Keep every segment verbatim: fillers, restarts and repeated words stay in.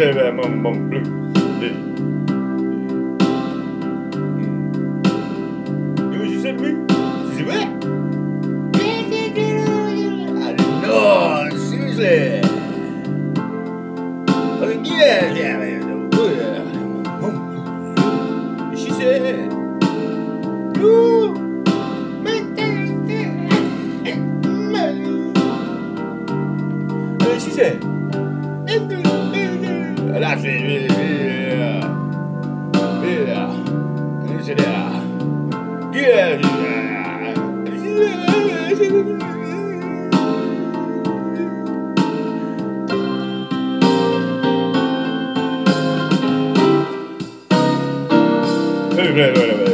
say that mama, mama blues. Yeah. You know what she said to me? She said, what? I didn't know, seriously. I said, yeah, yeah, man. And she said, you make and she said, and I said, yeah, yeah. And she said, yeah, yeah, Wait, wait, wait, wait, wait.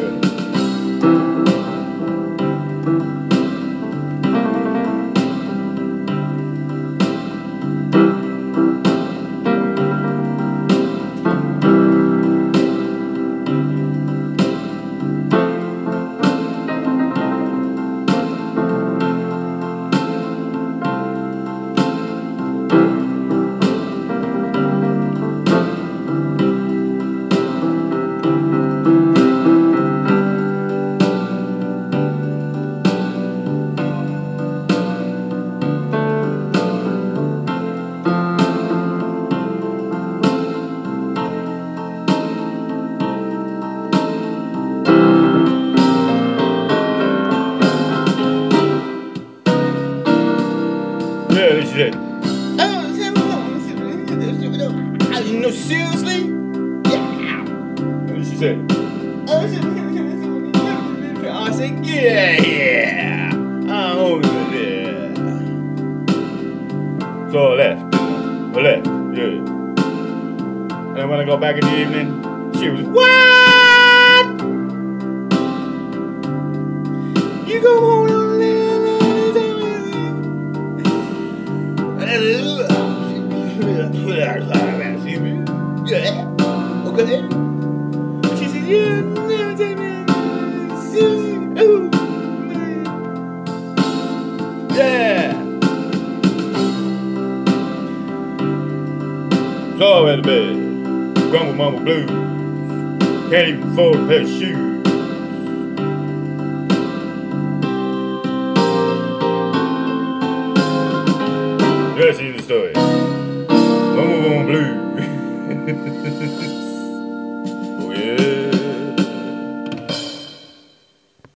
Yeah, she said, oh, you know, seriously? Yeah. And she said, oh, I said, yeah, yeah. I'm over there. So I left. I left, yeah. And when I go back in the evening, she was, what? You go home and live. Yeah, okay. She said, yeah, never take me, Susie. Ooh, man. Yeah. So at the bed, grumble mama blues. Can't even afford a pair of shoes. That's the story. Mama, mama blue.